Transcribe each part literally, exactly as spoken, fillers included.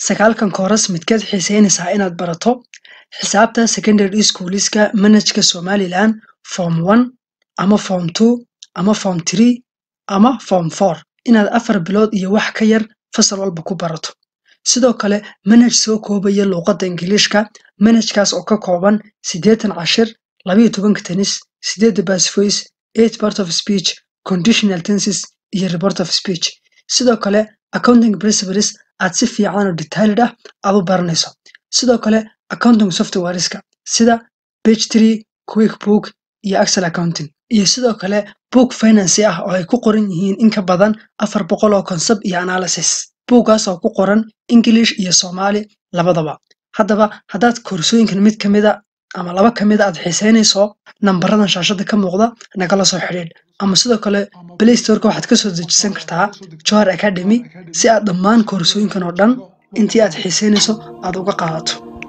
sagaalkan kooras midkeed xiisaynaysaa inaad barato xisaabta secondary schooliska manhajka Somaliland form one ama form two ama form three ama form four inaad afar bilood iyo wax ka yar fasal walba ku barato. sidoo kale manhaj soo koobaya luqadda Ingiriiska, manhajkaas oo ka kooban siddeetan cashir, laba iyo toban tennis, siddeed past voice, eight part of speech, conditional tenses iyo report of speech. sidoo kale accounting principles aad si fiican oo detailed ah aad u baranayso. sidoo kale accounting softwareska sida page three, QuickBook iyo Excel accounting, iyo sidoo kale book finance ah oo ay ku qoran yihiin in ka badan afar boqol oo concept iyo analysis. buugaas oo ku qoran English iyo Soomaali labadaba. haddaba haddaad koorsooyinkan mid ka mid a ama laba ka mid a aad xiisaynayso, nambaradan shaashada ka muuqda nagala soo xidhiidh, ama sidoo kale Play Store-ka waxaad ka soo dejisan kartaa Johar Academy si aad dhammaan koorsooyinkan oo dhan intii aad xiisaynayso aad uga qaadato.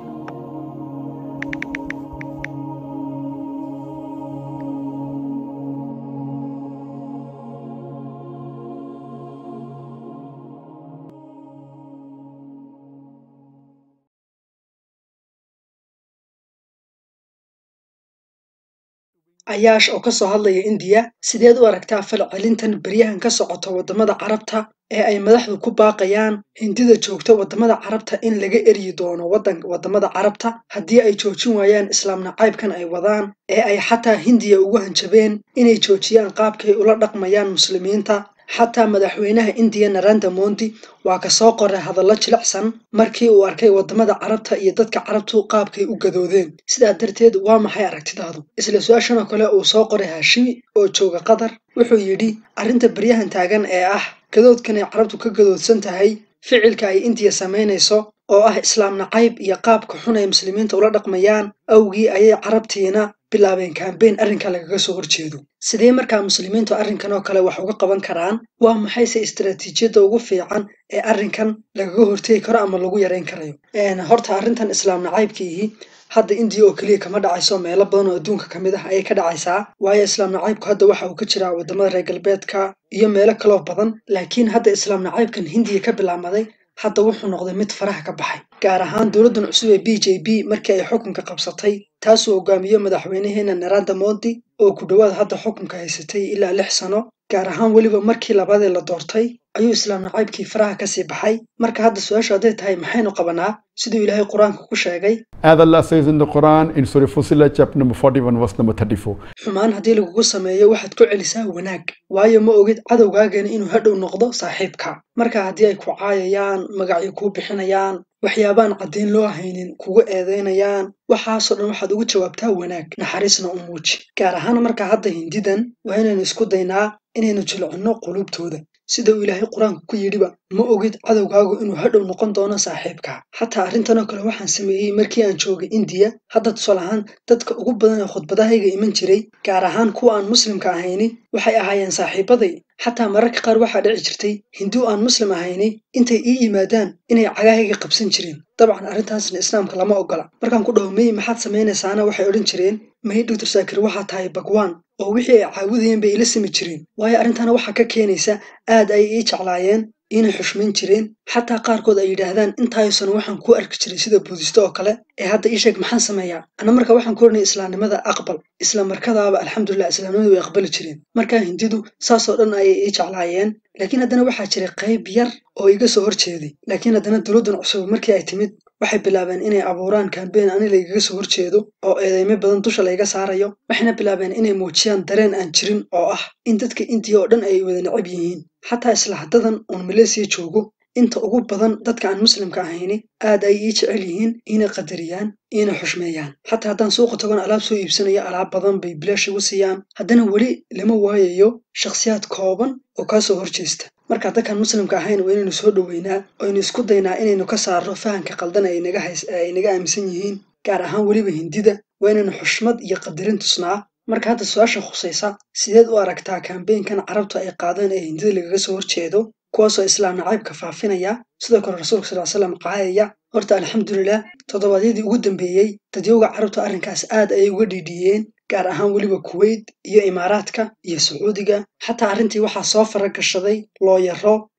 Ayaash oo ka soo hadlaya India, sideed u aragtaa falcelintan baryahan ka socota wadamada Carabta ee ay madaxdu ku baaqayaan Hindida joogta wadamada Carabta in laga eryi doono wadan wadamada Carabta haddii ay joojin waayaan islaam nacaybkan ay wadaan, ee ay xataa Hindiya ugu hanjabeen inay joojiyaan qaabkay ula dhaqmayaan muslimiinta. xataa madaxweynaha India Narendra Modi waa ka soo qoray hadallo jilicsan markii uu arkay wadamada Carabta iyo dadka Carabtu qaabkay u gadoodeen. sidaa darteed waa maxay aragtidaadu? Isla su'aashan oo kale uu soo qoray Hashimi oo jooga Qatar wuxuu yidhi arrinta baryahan taagan ee ah gadoodkan ay Carabtu ka gadoodsan tahay ficilka ay India samaynayso oo ah islaam nacayb iyo qaabka xun ay muslimiinta ula dhaqmayaan awgii ayay Carabtiina bilaabeen campaign arrinka lagaga soo horjeedo. sidee markaa muslimiintu arrinkan oo kale wax uga qaban karaan? waa maxay se istiraatiijiyadda ugu fiican ee arrinkan lagaga hortegi karo ama lagu yareyn karayo? horta arrintan islaam nacaybkiihi hadda India oo keliya kama dhacayso, meelo badan oo adduunka ka mid ah ayay ka dhacaysaa, waayo islaam nacaybku hadda waxa uu ka jiraa wadamada reer galbeedka iyo meelo kaloo badan. laakiin hadda islaam nacaybkan Hindiya ka bilaabmaday hadda wuxuu noqday mid faraha ka baxay, gaar ahaan dowladdan cusub ee B J P markii ay xukunka qabsatay, taasoo hogaamiyo madaxweynaheena Narendra Modi oo ku dhowaad hadda xukunka haysatay ilaa lix sano, gaar ahaan weliba markii labaadee la doortay ayuu islaam nacaybkii faraha kasii baxay. marka hadda su-aashu hadday tahay maxaynu qabanaa, siduu ilaahay qur-aanka ku sheegay, as Allah says in the Quran in Surah Fussilat chapter number forty-one verse number thirty-four, xumaan haddii lagugu sameeyo waxaad ku celisaa wanaag, waayo ma ogid cadowgaagana inuu hadhow noqdo saaxiibka. marka haddii ay ku caayayaan, magacyo kuu bixinayaan, waxyaabaan caddayn loo haynin kugu eedeynayaan, waxaasoo dhan waxaad ugu jawaabtaa wanaag, naxariisna u muuji. gaar ahaan marka hadda Hindidan waa inaynu isku daynaa inaynu jilcinno qulubtooda, sida uu ilaahay qur-aanka ku yidhiba ma ogid cadowgaagu inuu hadhow noqon doono saaxiibka. xataa arrintan oo kale waxaan sameeyey markii aan joogay India. hadda tusaale ahaan dadka ugu badan ee khudbadahayga iman jiray, gaar ahaan kuwa aan muslimka ahayni, waxay ahaayeen saaxiibaday. xataa mararka qaar waxaa dhici jirtay hindu aan muslim ahayni intay ii yimaadaan inay cagahayga qabsan jireen. dabcan arrintaasna islaamka lama ogola. markaan ku dhaho mey maxaad samaynaysaana waxay odhan jireen may doctor Saakir waxaa tahay bagwaan, oo wixii ay caawudayeen bay ila simi jireen. waayo arrintaana waxaa ka keenaysa aad ay ii jeclaayeen, inay xushmayn jireen. xataa qaarkood ay yidhaahdaan intaayosana waxaan ku arki jiray sida buudisto oo kale, ee hadda ii sheeg maxaan sameeyaa? ana marka waxaan ku oranay islaamnimada aqbal, isla markadaaba alxamdulilah islaamnimadu way aqbali jireen. markaa hindidu saasoo dhan ayay ii jeclaayeen. laakiin haddana waxaa jiray qayb yar oo iga soo horjeeday. laakiin haddana dowladdan cusub markii ay timid waxay bilaabeen inay abuuraan campaign ani laygaga soo horjeedo oo eedeymo badan dusha layga saarayo. waxayna bilaabeen inay muujiyaan dareen aan jirin oo ah in dadka India oo dhan ay wada necab yihiin. xataa isla haddadan uun Malaysia joogo, inta ugu badan dadka aan muslimka ahayni aad ay ii jecel yihiin, inay qadariyaan, inay xushmeeyaan. xataa haddaan suuqa tagon alaab soo iibsanayo, alaab badan bay bilaash igu siiyaan. haddana weli lama waayayo shakhsiyaad kooban oo kaa soo horjeesta. marka dadkaan muslimka ahayn waa inaynu soo dhoweynaa oo aynu isku daynaa inaynu ka saarno fahanka qaldan ay naga hays ay naga aaminsan yihiin, gaar ahaan weliba Hindida waa inaynu xushmad iyo qadarin tusnaa. marka hadda su-aasha khusaysa sideed u aragtaa campaignkan Carabtu ay qaadeen ee Hindida lagaga soo horjeedo, kuwaasoo islaam nacaybka faafinaya, sidoo kale rasuulka sal slam caayaya? horta alxamdulilah toddobaadyadii ugu dambeeyey dadyowga Carabtu arrinkaas aad ayay uga dhiidhiyeen, gaar ahaan weliba Kuwait iyo Imaaraadka iyo Sacuudiga. xataa arrintii waxaa soo faragashaday looyaro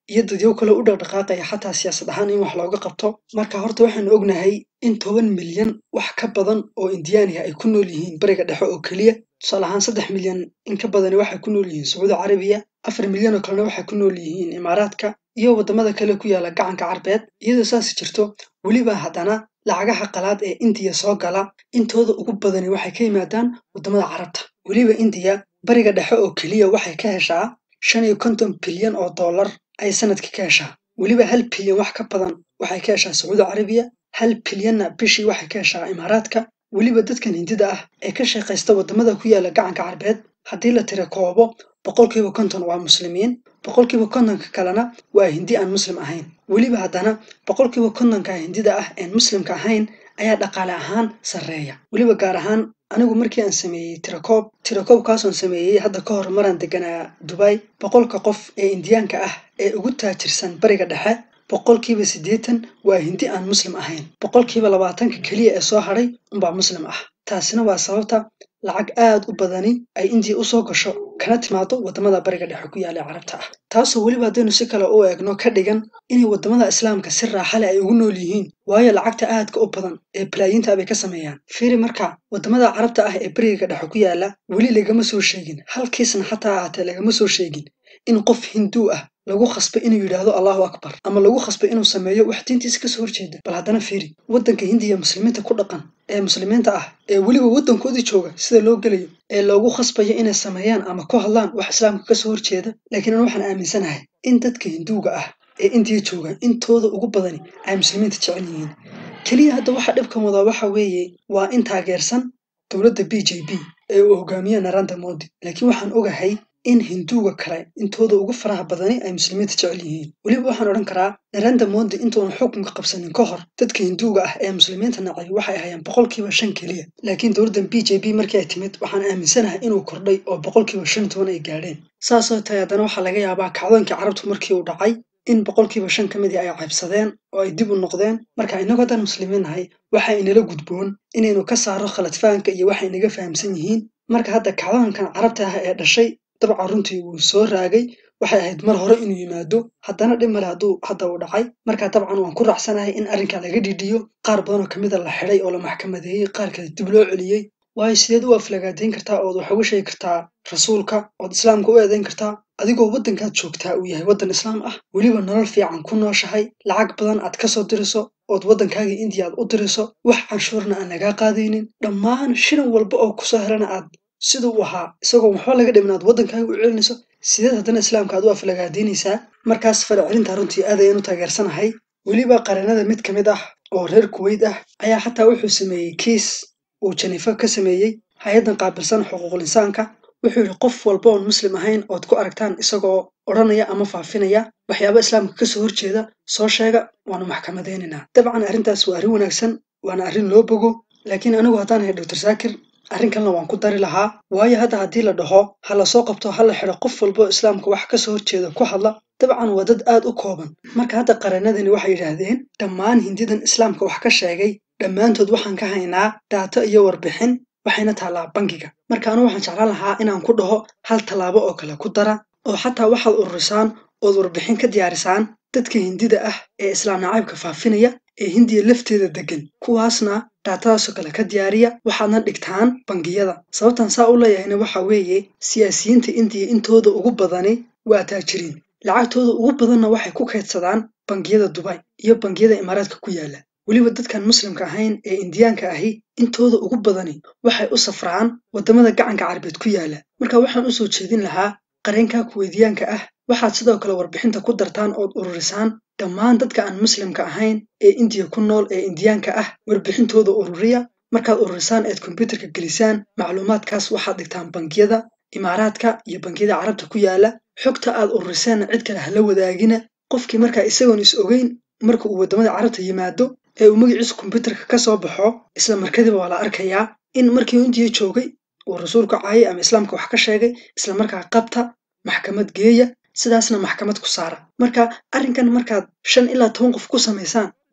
iyo dadyo kale u dhaqdhaqaaqaya xataa siyaasad ahaan in wax looga qabto. Marka horta waxaanu ognahay in toban milyan wax ka badan oo Indiyaaniya ay ku nool yihiin bariga dhexe oo keliya. tusaale ahaan saddex milyan in ka badani waxay ku nool yihiin Sacuudi Carabiya, afar milyan oo kalena waxay ku nool yihiin Imaaraadka iyo wadamada kale ku yaala gacanka Carbeed. iyadoo saas jirto weliba haddana lacagaha qalaad ee Indiya soo gala intooda ugu badani waxay ka yimaadaan wadamada Carabta. weliba Indiya bariga dhexe oo keliya waxay ka heshaa shan iyo konton bilyan oo dollar ay sanadkii ka heshaa. weliba hal bilyan wax ka badan waxay ka heshaa Sacuudi Carabiya, hal bilyanna bishii waxay ka heshaa Imaaraadka. weliba dadkan Hindida ah ee ka shaqaysta wadamada ku yaala gacanka Carbeed haddii la tira koobo boqolkiiba konton waa muslimiin, boqolkiiba kontonka kalena waa Hindi aan muslim ahayn. weliba haddana boqolkiiba kontonka Hindida ah een muslimka ahayn ayaa dhaqaale ahaan sarreeya. weliba gaar ahaan anigu markii aan sameeyey tirakoob tirakoobkaasoon sameeyey hadda ka hor maraan deganaa Dubai, boqolka qof ee Indiyaanka ah ee ugu taajirsan bariga dhexe boqolkiiba siddeetan waa Hindi aan muslim ahayn, boqolkiiba labaatanka keliya ee soo hadhay unbaa muslim ah. taasina waa sababta lacag aad u badani ay Indiya usoo gasho kana timaado wadamada bariga dhexe ku yaala Carabta ah. taasoo weliba haddaynu si kale u eegno ka dhigan inay wadamada islaamka si raaxa leh ay ugu nool yihiin, waayo lacagta aadka u badan ee balaayiinta bay ka sameeyaan. fiiri marka wadamada Carabta ah ee bariga dhexe ku yaala weli lagama soo sheegin, halkiisna xataa ahaatee lagama soo sheegin in qof Hinduu ah lagu khasbay inuu yidhaahdo Allahu Akbar ama lagu khasbay inuu sameeyo wax diintiisa kasoo horjeeda. bal haddana fiiri wadanka Hindiya muslimiinta ku dhaqan ee muslimiinta ah ee weliba wadankoodii jooga sida loo gelayo ee loogu khasbayo inay sameeyaan ama ku hadlaan wax islaamka kasoo horjeeda. laakiin an waxaan aaminsanahay in dadka Hinduuga ah ee Indiya jooga intooda ugu badani ay muslimiinta jecel yihiin. keliya hadda waxa dhibka wadaa waxa weeye waa in taageersan dowladda B J P ee uu hogaamiye Narendra Modi. laakiin waxaan ogahay in Hinduuga kale intooda ugu faraha badani ay muslimiinta jecel yihiin. weliba waxaan odhan karaa Narendra Modi intuuna xukunka qabsanin ka hor dadka Hinduuga ah ee muslimiinta nacay waxay ahaayeen boqolkiiba shan keliya. laakiin dowladdan B J P markii ay timid waxaan aaminsanahay inuu kordhay oo boqolkiiba shan iyo toban ay gaadheen. saasoo tahay haddana waxaa laga yaabaa kacdoonkii carabtu markii uu dhacay in boqolkiiba shan ka midii ay caybsadeen oo ay dib u noqdeen. marka inagoo haddaan muslimiin nahay waxa inala gudboon inaynu ka saaro khaladfahanka iyo waxay naga fahamsan yihiin. marka hadda kacdoonkan carabta ah ee dhashay dabcan runtii wuu soo raagay, waxay ahayd mar hore inuu yimaado, haddana dhib male hadduu hadda uu dhacay. marka dabcan waan ku raacsanahay in arrinka laga dhidhiyo, qaar badan oo kamida la xidhay oo la maxkamadeeyey, qaar kale dib loo celiyey. waayo sideed u aflagaadayn kartaa ood wax uga sheegi kartaa rasuulka ood islaamka u eedayn kartaa adigoo waddankaad joogtaa uu yahay waddan islaam ah, weliba nolol fiican ku nooshahay, lacag badan aad kasoo diriso ood waddankaaga Indiya aad u diriso, wax canshuurna aan lagaa qaadaynin, dhammaan shirin walba oo kusoo helana aad siduu u ahaa isagoo waxba laga dhimin aad waddankaaga u celinayso, sideed haddana islaamka aad u aflagaadaynaysaa. markaas falcelinta runtii aad ayaan u taageersanahay. weliba qaranada mid ka mid ah oo reer Kuwait ah ayaa xataa wuxuu sameeyey kiis uu Janifa ka sameeyey hay-addan qaabilsan xuquuqul insaanka. wuxuu yidhi qof walba oon muslim ahayn ood ku aragtaan isagoo odhanaya ama faafinaya waxyaaba islaamka kasoo horjeeda soo sheega, waanu maxkamadaynaynaa. dabcan arrintaas waa arrin wanaagsan, waana arrin loo bogo. laakiin anigu haddaan ahay doctor Saakir arrin kalena waan ku dari lahaa, waayo hadda haddii la dhaho ha la soo qabto ha la xidho qof walba oo islaamka wax kasoo horjeeda ku hadla, dabcan waa dad aad u kooban. marka hadda qaranadani waxay yidhaahdeen dhammaan hindidan islaamka wax ka sheegay dhammaantood waxaan ka haynaa daato iyo warbixin, waxayna taallaa bangiga. marka anu waxaan jeclaan lahaa inaan ku dhaho hal tallaabo oo kale ku dara oo xataa waxaad ururisaan ood warbixin ka diyaarisaan dadka hindida ah ee islaam nacaybka faafinaya ee Hindiya lafteeda degan, kuwaasna daatadaasoo kale ka diyaariya, waxaadna dhigtaan bangiyada. sababtan saa u leeyahayna waxa weeye siyaasiyiinta Indiya intooda ugu badani waa taajiriin, lacagtooda ugu badanna waxay ku kaydsadaan bangiyada Dubai iyo bangiyada Imaaraadka ku yaala. weliba dadkan muslimka ahayn ee Indiyaanka ahi intooda ugu badani waxay u safraan wadamada gacanka Carbeed ku yaala. marka waxaan u soo jeedin lahaa qareenka Kuweydiyaanka ah waxaad sidoo kale warbixinta ku dartaan ood ururisaan dhammaan dadka aan muslimka ahayn ee Indiya ku nool ee Indiyaanka ah, warbixintooda ururiya. markaad ururisaan eed kombyuutarka gelisaan macluumaadkaas waxaad dhigtaan bangiyada Imaaraadka iyo bangiyada Carabta ku yaala. xogta aad ururiseen cid kale hala wadaagina. qofkii markaa isagoon is ogeyn marka uu wadamada Carabta yimaado ee uu magaciisa kombyuutarka ka soo baxo, isla markadiiba waa la arkayaa in markii Indiya joogay uu rasuulka caayay ama islaamka wax ka sheegay, isla markaa qabta maxkamad geeya, sidaasna maxkamad ku saara. marka arrinkan markaad shan ilaa toban qof ku samaysaan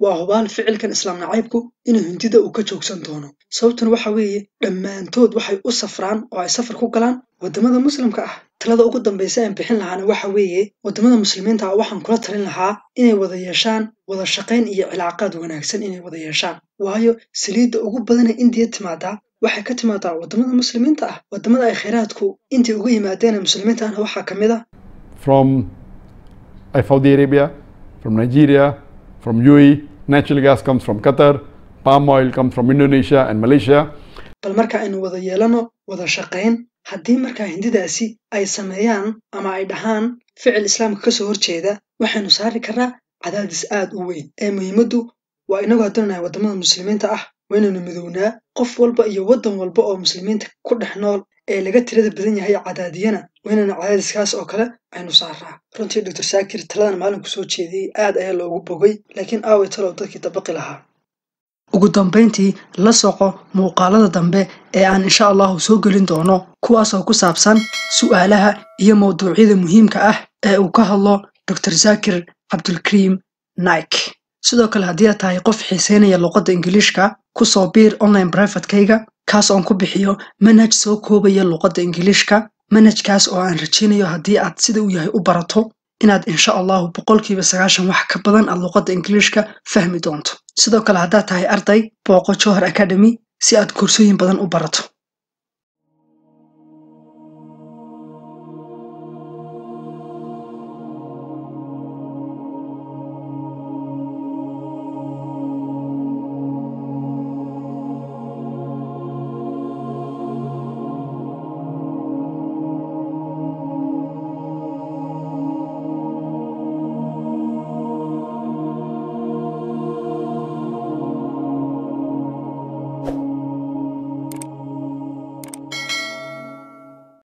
waa hubaal ficilkan islaam nacaybku inuu hindida uu ka joogsan doono sababtuna waxa weeye dhammaantood waxay u safraan oo ay safar ku galaan wadamada muslimka ah talada ugu dambaysa aan bixin lahaana waxa weeye wadamada muslimiinta ah waxaan kula talin lahaa inay wada yeeshaan wada shaqayn iyo cilaaqaad wanaagsan inay wada yeeshaan waayo saliidda ugu badan ee indiya timaadaa waxay ka timaadaa wadamada muslimiinta ah wadamada ay khayraadku intii uga yimaadeen muslimiinta ahna waxaa ka mid ah from Saudi Arabia, from Nigeria, from U A E. Natural gas comes from Qatar, palm oil comes from Indonesia and Malaysia. bal marka aynu wada yeelano wada shaqayn haddii markaa hindidaasi ay sameeyaan ama ay dhahaan ficil islaamka kasoo horjeeda waxaynu saari karnaa cadaadis aad u weyn ee muhiimaddu waa inagoo doonaya wadamada muslimiinta ah waynaynu midownaa qof walba iyo wadan walba oo muslimiinta ku dhex nool ee laga tirada badan yahay cadaadiyana waynaynu cadaadiskaas oo kale aynu saaraa runtii doctor saakir taladan maalinku soo jeediyey aad ayaa loogu bogay laakiin aaway talow dadkii dabaqi lahaa ugu dambayntii la soco muuqaalada dambe ee aan insha allahu soo gelin doono kuwaasoo ku saabsan su'aalaha iyo mawduucyada muhiimka ah ee uu ka hadlo doctor saakir cabdulkariim naik sidoo kale haddii aad tahay qof xiiseynaya luqadda ingiliishka ku soo biir online privatekayga kaas oon ku bixiyo manhaj soo koobaya luqadda ingiliishka manhajkaas oo aan rajaynayo haddii aad sida uu yahay u barato inaad insha allahu boqolkiiba sagaashan wax ka badan aad luqadda ingiliishka fahmi doonto sidoo kale haddaad tahay arday booqo Johar Academy si aad koorsooyin badan u barato